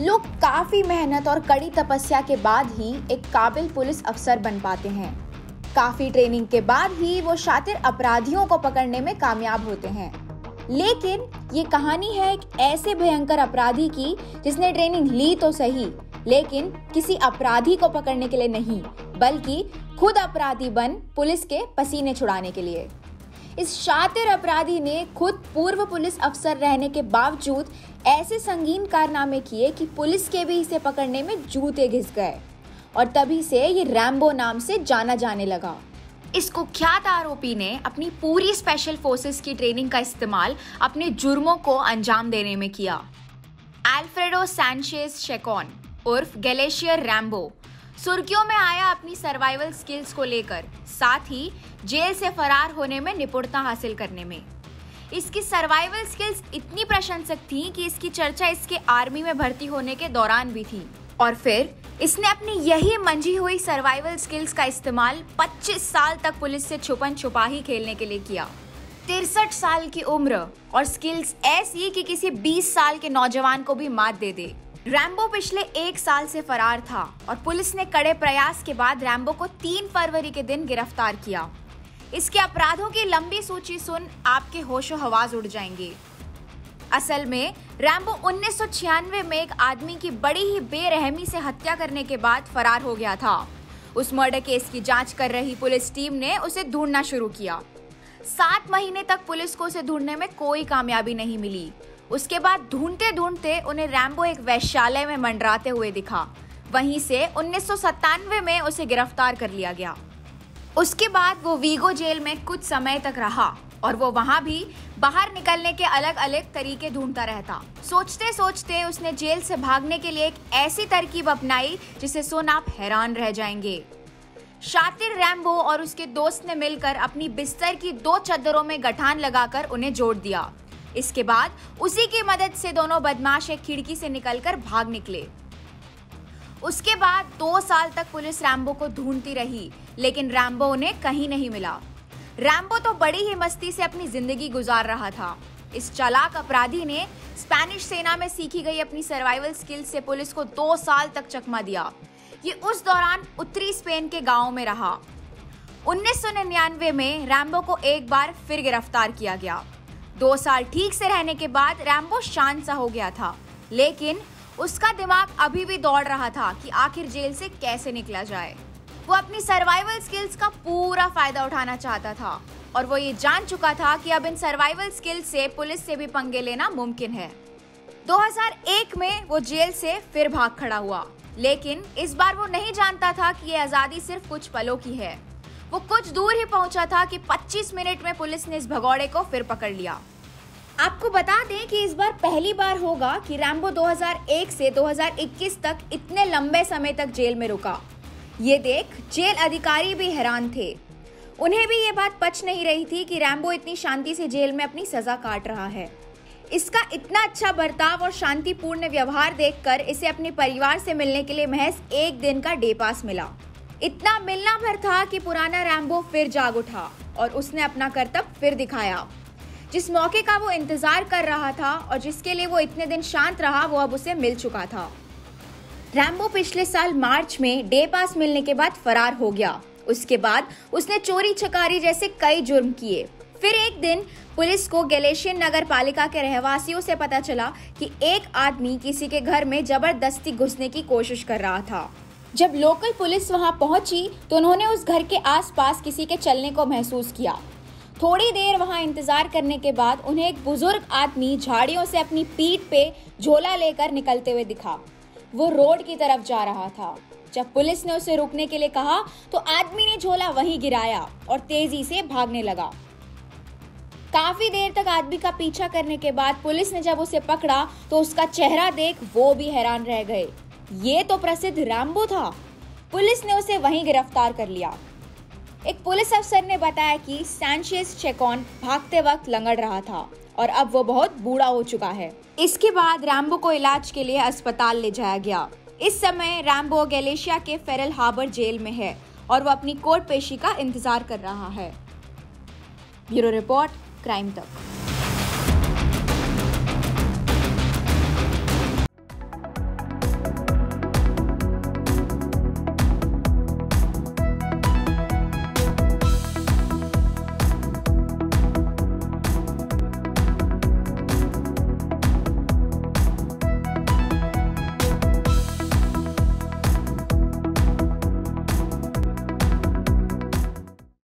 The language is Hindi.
लोग काफी मेहनत और कड़ी तपस्या के बाद ही एक काबिल पुलिस अफसर बन पाते हैं। काफी ट्रेनिंग के बाद ही वो शातिर अपराधियों को पकड़ने में कामयाब होते हैं। लेकिन ये कहानी है एक ऐसे भयंकर अपराधी की जिसने ट्रेनिंग ली तो सही, लेकिन किसी अपराधी को पकड़ने के लिए नहीं, बल्कि खुद अपराधी बन पुलिस के पसीने छुड़ाने के लिए। इस शातिर अपराधी ने खुद पूर्व पुलिस अफसर रहने के बावजूद ऐसे संगीन कारनामे किए कि पुलिस के भी इसे पकड़ने में जूते घिस गए और तभी से ये रैम्बो नाम से जाना जाने लगा। इस कुख्यात आरोपी ने अपनी पूरी स्पेशल फोर्सेस की ट्रेनिंग का इस्तेमाल अपने जुर्मों को अंजाम देने में किया। अल्फ्रेडो सैंचेज चैकॉन उर्फ गैलेशियर रैम्बो सुर्खियों में आया अपनी सर्वाइवल स्किल्स को लेकर, साथ ही जेल से फरार होने में निपुणता हासिल करने में। इसकी सर्वाइवल स्किल्स इतनी प्रशंसक थी कि इसकी चर्चा इसके आर्मी में भर्ती होने के दौरान भी थी। और फिर इसने अपनी यही मंझी हुई सर्वाइवल स्किल्स का इस्तेमाल 25 साल तक पुलिस से छुपन छुपाही खेलने के लिए किया। 63 साल की उम्र और स्किल्स ऐसी कि किसी 20 साल के नौजवान को भी मात दे दे। रैम्बो पिछले 1 साल से फरार था और पुलिस ने कड़े प्रयास के बाद रैम्बो को 3 फरवरी के दिन गिरफ्तार किया। इसके अपराधों की लंबी सूची सुन आपके होशो हवास उड़ जाएंगे। असल में रैम्बो 1996 में एक आदमी की बड़ी ही बेरहमी से हत्या करने के बाद फरार हो गया था। उस मर्डर केस की जांच कर रही पुलिस टीम ने उसे ढूंढना शुरू किया। 7 महीने तक पुलिस को उसे ढूंढने में कोई कामयाबी नहीं मिली। उसके बाद ढूंढते ढूंढते उन्हें रैम्बो एक वेश्यालय में मंडराते हुए दिखा। वहीं से 1997 में उसे गिरफ्तार कर लिया गया। उसके बाद वो वीगो जेल में कुछ समय तक रहा और वो वहां भी बाहर निकलने के अलग अलग तरीके ढूंढता रहता। सोचते सोचते उसने जेल से भागने के लिए एक ऐसी तरकीब अपनाई जिसे सुन आप हैरान रह जाएंगे। शातिर रैम्बो और उसके दोस्त ने मिलकर अपनी बिस्तर की 2 चद्दरों में गठान लगाकर उन्हें जोड़ दिया। इसके बाद उसी की मदद से दोनों बदमाश एक खिड़की से निकलकर भाग निकले। उसके बाद 2 साल तक पुलिस रैम्बो को ढूंढती रही, लेकिन रैम्बो उन्हें कहीं नहीं मिला। रैम्बो तो बड़ी ही मस्ती से अपनी जिंदगी गुजार रहा था। इस चालाक अपराधी ने स्पेनिश सेना में सीखी गई अपनी सर्वाइवल स्किल्स से पुलिस को 2 साल तक चकमा दिया। ये उस दौरान उत्तरी स्पेन के गांव में रहा। 1999 में रैम्बो को एक बार फिर गिरफ्तार किया गया। 2 साल ठीक से रहने के बाद रैम्बो शांत सा हो गया था, लेकिन उसका दिमाग अभी भी दौड़ रहा था कि आखिर जेल से कैसे निकला जाए। वो अपनी सर्वाइवल स्किल्स का पूरा फायदा उठाना चाहता था और वो ये जान चुका था कि अब इन सर्वाइवल स्किल्स से पुलिस से भी पंगे लेना मुमकिन है। 2001 में वो जेल से फिर भाग खड़ा हुआ, लेकिन इस बार वो नहीं जानता था कि ये आजादी सिर्फ कुछ पलों की है। वो कुछ दूर ही पहुंचा था कि 25 मिनट में पुलिस ने इस भगौड़े को फिर पकड़ लिया। आपको बता दें कि इस बार पहली बार होगा कि रैम्बो 2001 से 2021 तक इतने लंबे समय तक जेल में रुका। ये देख जेल अधिकारी भी हैरान थे। उन्हें भी ये बात पच नहीं रही थी कि रैम्बो इतनी शांति से जेल में अपनी सजा काट रहा है। इसका इतना अच्छा बर्ताव और शांतिपूर्ण व्यवहार देखकर इसे अपने परिवार से मिलने के लिए महज 1 दिन का डे पास मिला। इतना मिलना भर था कि पुराना रैम्बो फिर जाग उठा और उसने अपना करतब फिर दिखाया। जिस मौके का वो इंतजार कर रहा था और जिसके लिए वो इतने दिन शांत रहा, वो अब उसे मिल चुका था। रैम्बो पिछले साल मार्च में डे पास मिलने के बाद फरार हो गया। उसके बाद उसने चोरी चकारी जैसे कई जुर्म किए। फिर एक दिन पुलिस को गैलेशियन नगर पालिका के रहवासियों से पता चला कि एक आदमी किसी के घर में जबरदस्ती घुसने की कोशिश कर रहा था। जब लोकल पुलिस वहां पहुंची तो उन्होंने उस घर के आसपास किसी के चलने को महसूस किया। थोड़ी देर वहां इंतजार करने के बाद उन्हें एक बुजुर्ग आदमी झाड़ियों से अपनी पीठ पे झोला लेकर निकलते हुए दिखा। वो रोड की तरफ जा रहा था। जब पुलिस ने उसे रुकने के लिए कहा तो आदमी ने झोला वहीं गिराया और तेजी से भागने लगा। काफी देर तक आदमी का पीछा करने के बाद पुलिस ने जब उसे पकड़ा तो उसका चेहरा देख वो भी हैरान रह गए। ये तो प्रसिद्ध रैम्बो था। पुलिस ने उसे वहीं गिरफ्तार कर लिया। एक पुलिस अफसर ने बताया कि सैंचेज चैकॉन भागते वक्त लंगड़ रहा था और अब वो बहुत बूढ़ा हो चुका है। इसके बाद रैम्बो को इलाज के लिए अस्पताल ले जाया गया। इस समय रैम्बो गैलेशिया के फेरल हार्बर जेल में है और वो अपनी कोर्ट पेशी का इंतजार कर रहा है। ब्यूरो रिपोर्ट, क्राइम तक।